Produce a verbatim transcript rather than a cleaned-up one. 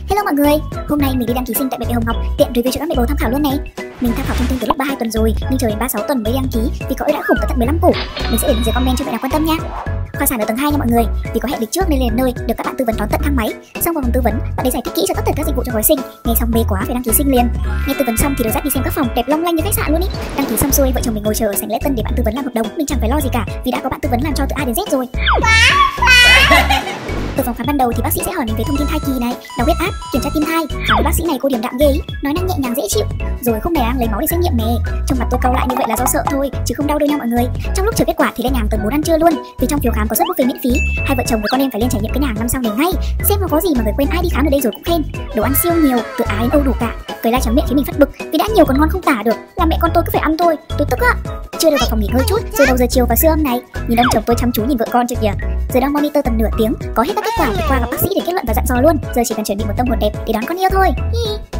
Hello mọi người, hôm nay mình đi đăng ký sinh tại bệnh viện Hồng Ngọc, tiện review cho các mẹ bầu tham khảo luôn này. Mình tham khảo thông tin từ lúc ba mươi hai tuần rồi, nhưng chờ đến ba mươi sáu tuần mới đăng ký vì cậu ấy đã khủng tới tận mười lăm củ. Mình sẽ để link dưới comment cho bạn nào quan tâm nha. Khoa sản ở tầng hai nha mọi người, vì có hẹn lịch trước nên lên nơi được các bạn tư vấn đón tận thang máy. Xong vào phòng tư vấn, bạn ấy giải thích kỹ cho tất cả các dịch vụ cho gói sinh. Nghe xong mê quá phải đăng ký sinh liền. Nghe tư vấn xong thì được dắt đi xem các phòng đẹp long lanh như khách sạn luôn ý. Đăng ký xong xuôi, vợ chồng mình ngồi chờ ở sảnh lễ tân để bạn tư vấn làm hợp đồng. Mình chẳng phải lo gì cả vì đã có bạn tư vấn làm cho từ A đến Z rồi. Từ phòng khám ban đầu thì bác sĩ sẽ hỏi mình về thông tin thai kỳ này, đo huyết áp, kiểm tra tim thai. Khám với bác sĩ này cô điềm đạm ghê ý, nói năng nhẹ nhàng dễ chịu. Rồi không này đang lấy máu để xét nghiệm nè. Trong mặt tôi cau lại như vậy là do sợ thôi, chứ không đau đâu nha mọi người. Trong lúc chờ kết quả thì lên nhà hàng tầng bốn ăn trưa luôn, vì trong phiếu khám có suất buffet miễn phí. Hai vợ chồng với con em phải lên trải nghiệm cái nhà hàng năm sao này ngay. Xem nó có gì mà người quen ai đi khám ở đây rồi cũng khen. Đồ ăn siêu nhiều, từ Á đến Âu đủ cả. Cười lai trắng miệng khiến mình phát bực vì đã nhiều còn ngon không tả được. Là mẹ con tôi cứ phải ăn thôi, tôi tức á. Chưa được vào phòng nghỉ ngơi chút, rồi đầu giờ chiều và siêu âm này. Nhìn ông chồng tôi chăm chú nhìn vợ con chưa kìa. Giờ đang monitor tầm nửa tiếng, có hết các kết quả thì qua gặp bác sĩ để kết luận và dặn dò luôn. Giờ chỉ cần chuẩn bị một tâm hồn đẹp để đón con yêu thôi. Hi.